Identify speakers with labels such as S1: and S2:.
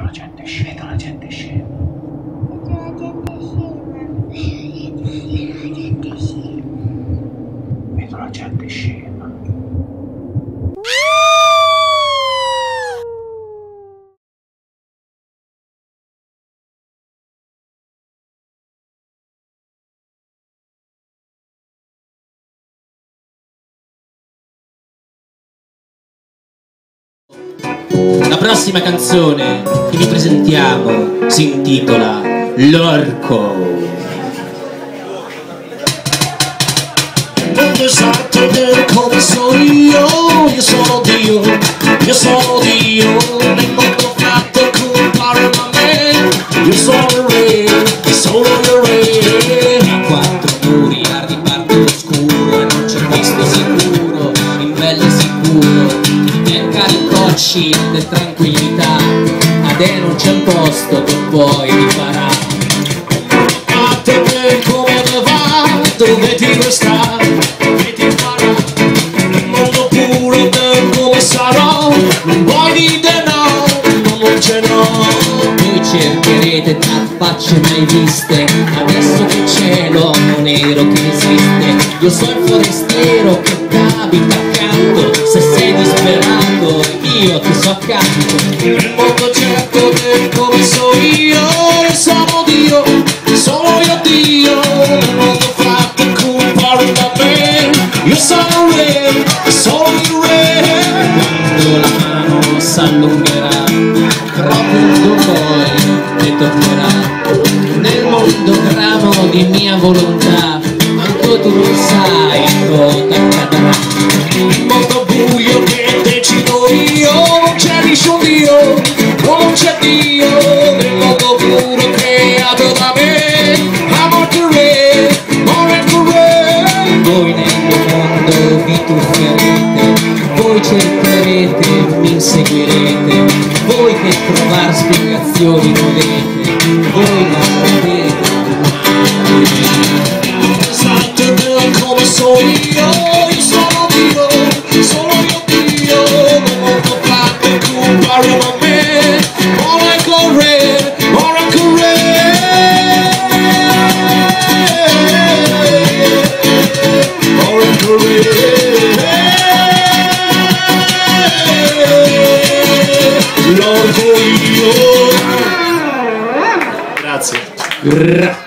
S1: la gente scema. Vedo la gente scema. Vedo la gente scema.
S2: La prossima canzone che vi presentiamo si intitola L'orco.
S3: Non esatto come sono io sono Dio, nel mondo fatto compare a me, io sono il re, sono il re.
S2: A quattro muri al riparto oscuro e non c'è visto sicuro, in bello sicuro, nel caricocci del tranquillità, a te non c'è un posto che poi mi farà.
S3: A te come te va, dove ti vuoi stare, che ti farà, il mondo puro del come sarò, non vuoi di denaro, non ce n'ho.
S2: Voi cercherete tra facce mai viste, adesso che c'è l'uomo nero che esiste. Io sono il forestiero che t'abita accanto, se sei disperato io ti so accanto.
S3: Nel mondo certo del come sono Dio, sono io Dio, nel mondo fatto compare da me, io sono il re, sono il re.
S2: Quando la mano s'allungherà, proprio poi ritornerà. Nel mondo gramo di mia volontà, anche tu lo sai cosa accadrà.
S3: Il mondo buio che decido io, non c'è nessun Dio, non c'è Dio, nel mondo puro creato da me, amo il re, amo il re.
S2: Voi nel mio mondo vi trufferete, voi cercherete, mi inseguirete, voi che trovar spiegazioni volete, voi non sapete.
S3: Esatto come sono io sono Dio, sono io Dio, nel mondo fatto compare a me, ora ecco il re, ora ecco il re. Ora ecco il re. L'orgoglio. Grazie.